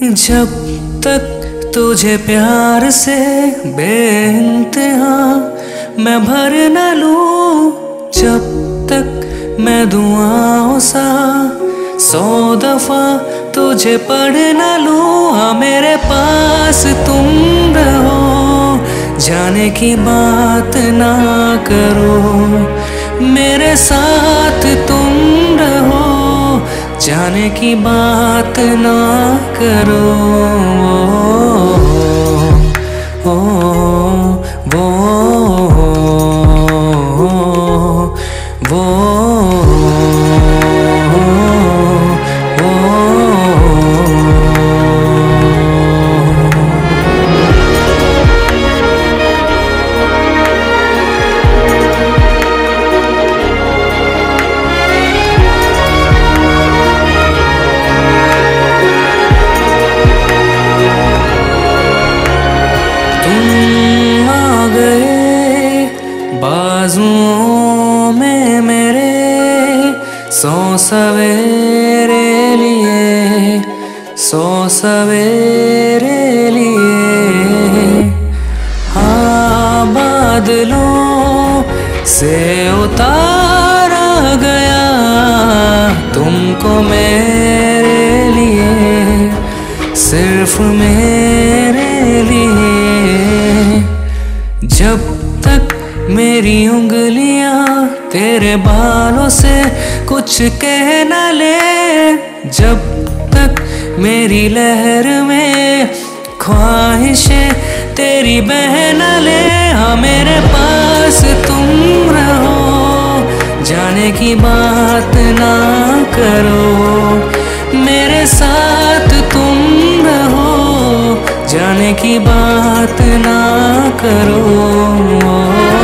जब तक तुझे प्यार से बेइंतहा मैं भर न लूं, जब तक मैं दुआओं सा 100 दफा तुझे पढ़ न लूं। हाँ मेरे पास तुम रहो, जाने की बात ना करो, मेरे साथ तुम रहो, जाने की बात ना करो। बाजुओं में मेरे 100 सवेरे लिए, 100 सवेरे लिए। हाँ बादलों से उतारा गया तुमको मेरे लिए, सिर्फ मेरे लिए। जब तक मेरी उंगलियां तेरे बालों से कुछ कह न ले, जब तक मेरी लहर में ख्वाहिशें तेरी बह न ले। हाँ मेरे पास तुम रहो, जाने की बात ना करो, मेरे साथ तुम रहो, जाने की बात ना करो।